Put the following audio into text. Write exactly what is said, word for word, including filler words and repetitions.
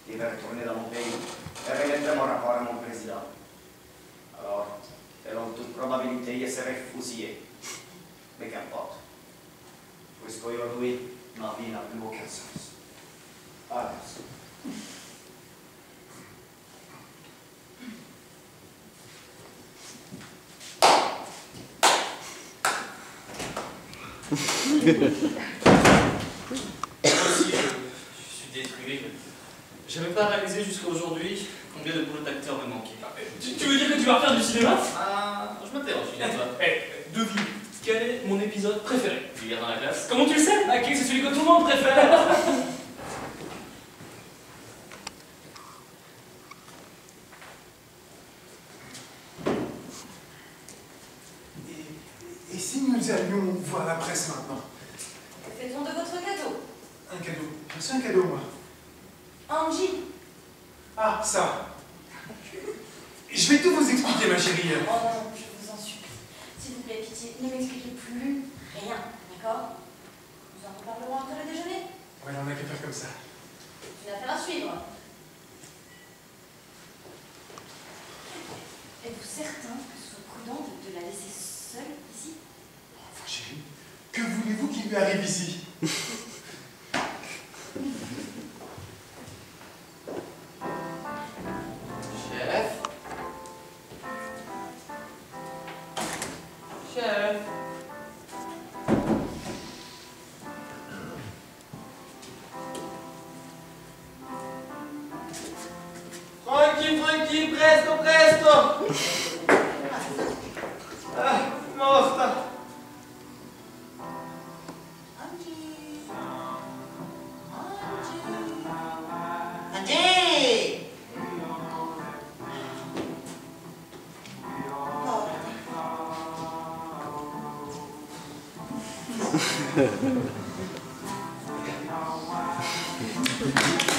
et vais retourner dans mon pays et remettre mon rapport à mon président. Alors, selon toute probabilité, je serai fusillé. Mais qu'importe. Puisqu'aujourd'hui, ma vie n'a plus aucun sens. Adesso. Aussi, je suis détruit. Je n'avais pas réalisé jusqu'à aujourd'hui combien de boulot d'acteur me manquait. Tu, tu veux dire que tu vas faire du cinéma? Ah, je m'interroge, Eh, finalement. eh, devine, quel est mon épisode préféré? Tu viens dans la classe? Comment tu le sais? Ah, c'est celui que tout le monde préfère. Et, et si nous allions voir la presse maintenant? Que fait-on de votre cadeau? Un cadeau. J'ai reçu un cadeau, moi. Angie. Ah, ça. Je vais tout vous expliquer, ma chérie. Oh non, je vous en supplie. S'il vous plaît, pitié, ne m'expliquez plus rien, d'accord? Nous en reparlerons après le déjeuner. Ouais, on n'a qu'à faire comme ça. C'est une affaire à suivre. Êtes-vous certain que ce soit prudent de, de la laisser seule ici? Enfin, chérie, que voulez-vous qu'il lui arrive ici? Chef? Chef? Franchi, Franchi, presto, presto! Ah, morta! Angie. Angie. Angie! Morte.